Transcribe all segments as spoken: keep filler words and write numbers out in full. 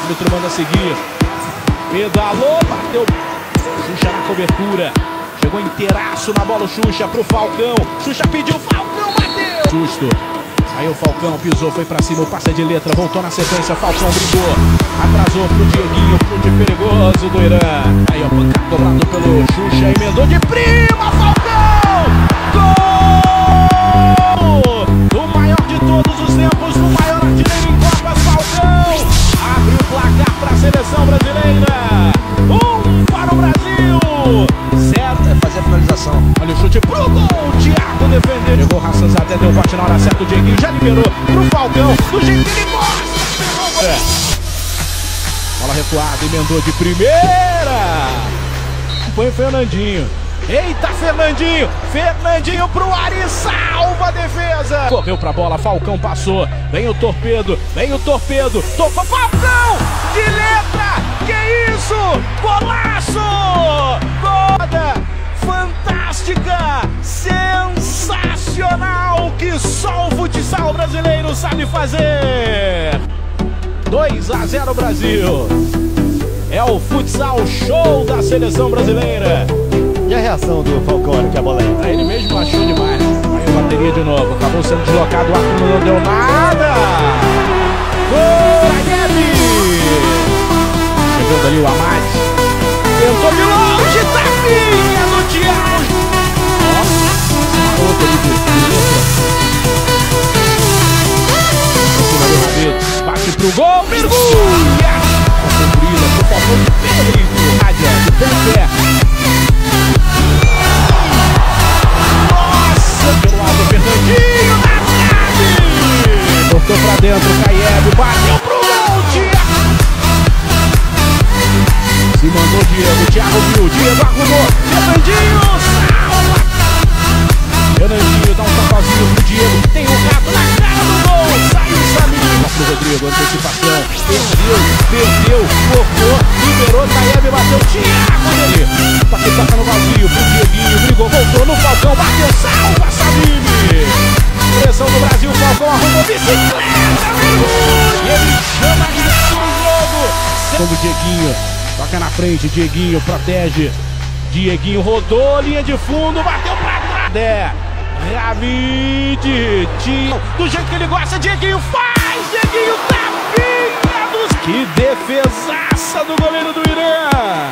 árbitro manda seguir. Pedalou, bateu. Xuxa na cobertura. Chegou inteiraço na bola o Xuxa pro Falcão. Xuxa pediu, Falcão bateu. Justo. Aí o Falcão pisou, foi pra cima, o passe de letra, voltou na sequência, Falcão brigou, atrasou pro Dieguinho, chute perigoso do Irã. Aí ó, pancada cobrado pelo Xuxa, emendou de prima, Falcão! Gol! O maior de todos os tempos, o maior artilheiro em Copas, Falcão! Abre o placar pra seleção brasileira! Um para o Brasil! Certo, é fazer a finalização. Olha o chute pro gol, Thiago defendeu. Chegou o Rassanzadé, deu bote na hora certa, o Dieguinho já liberou pro Falcão, do jeito que ele gosta. É. Bola recuada, emendou de primeira. Põe o Fernandinho. Eita, Fernandinho. Fernandinho pro Ari, salva a defesa. Correu pra bola, Falcão passou. Vem o torpedo, vem o torpedo. Tocou, Falcão, de letra. Que isso? Golaço! Goda! Fantástica! Sensacional! Que só o futsal brasileiro sabe fazer! dois a zero Brasil! É o futsal show da seleção brasileira! E a reação do Falcão que a bola entra? Ele mesmo achou demais. Aí a bateria de novo. Acabou sendo deslocado, o árbitro não deu nada! Gol! Chegando ali o Amade. Tentou de longe, tapinha do Thiago. Nossa, maroto ali do em cima do Rabito. Bate pro gol, mergulha. A cumprida, pro Falcão de peito. Rádia, de pé. Nossa, pelo lado do Fernandinho, na trave. Cortou pra dentro, Caiebi, bateu pro gol, Thiago. Se mandou o Diego, o Thiago viu, o Diego arrumou, Fernandinho, salva! Fernandinho dá um toquezinho pro Diego, tem um gato na cara do gol, sai o Samir! Pro Rodrigo, antecipação, perdeu, perdeu, cortou, liberou, Caiebi, bateu, Thiago dele! Toque, toca no vazio, pro Dieguinho, brigou, voltou no Falcão, bateu, salva, Samir! Pressão do Brasil, Falcão arrumou, bicicleta, e ele chama de jogo! Como o Dieguinho. Toca na frente, Dieguinho protege. Dieguinho rodou, linha de fundo, bateu pra trás. É, Ravid, do jeito que ele gosta, Dieguinho faz, Dieguinho tapinha dos... Que defesaça do goleiro do Irã.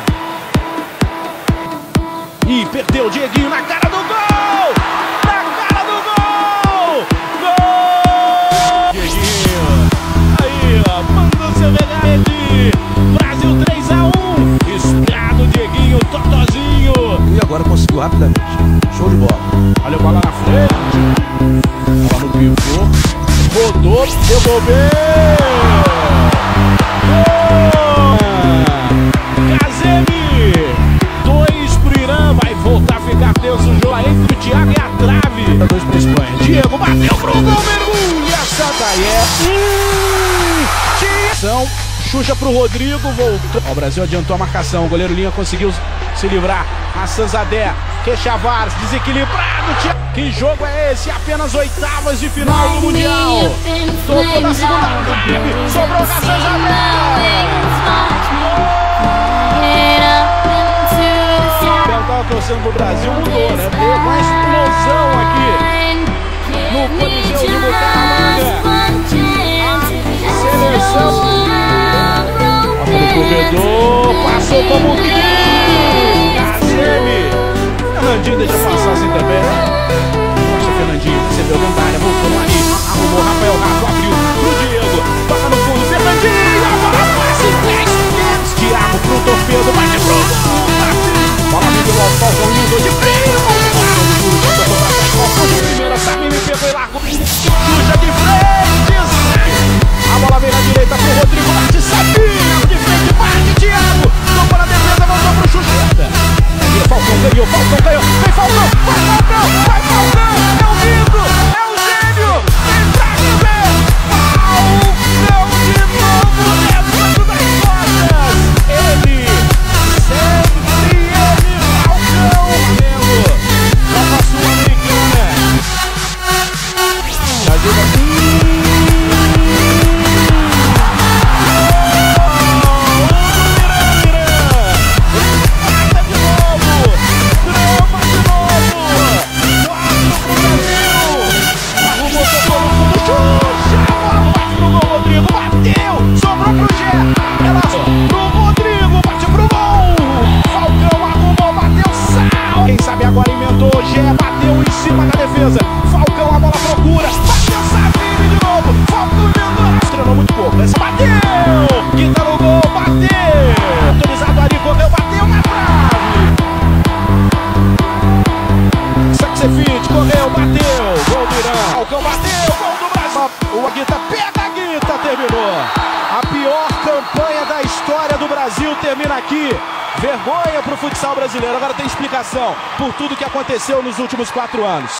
E perdeu, Dieguinho na cara do gol. Na cara do gol. Gol. Dieguinho, aí ó, manda o seu regate. Brasil três a um, estrado, Dieguinho, Totozinho. E agora conseguiu rapidamente, show de bola. Olha a bola na frente, bola no pivô, rodou, devolveu. Kazemi, dois pro Irã, vai voltar a ficar tenso o jogo entre o Thiago e a trave. Dois pra Espanha, Diego bateu pro gol, mergulha, Santander. Hum, Xuxa pro Rodrigo, voltou. O Brasil adiantou a marcação, o goleiro Linha conseguiu se livrar. Rassanzadé, Queixavares, desequilibrado. Que jogo é esse? Apenas oitavas de final do Mundial. Tocou na segunda trave, sobrou Rassanzadé. Eu tava torcendo pro Brasil, mudou, né? Deu uma explosão aqui no Coliseu de Bucaramanga. A seleção. Corredor, passou como que Kazemi. Fernandinho deixa passar assim também. Poxa, Fernandinho recebeu dentro da área, voltou no ali, arrumou, Rafael Rato abriu pro Diego, toca no fundo, Fernandinho, a bola passa em três dedos, Thiago pro torpedo, bate pro gol, bola vindo ao Falcão, lindo de primo, tocou pra trás, Falcão de primeira, Samir me pegou e largou, Xuxa de frente, a bola vem na direita pro Rodrigo, bate Samir. Thiago, tocou na defesa, voltou pro Xuxa. Falcão ganhou, Falcão ganhou, vem Falcão, vai Falcão, vai Falcão, é o lindo, é o gênio, Falcão bateu, gol do Brasil. O Aguita pega a Guita, terminou. A pior campanha da história do Brasil termina aqui. Vergonha pro futsal brasileiro. Agora tem explicação por tudo que aconteceu nos últimos quatro anos.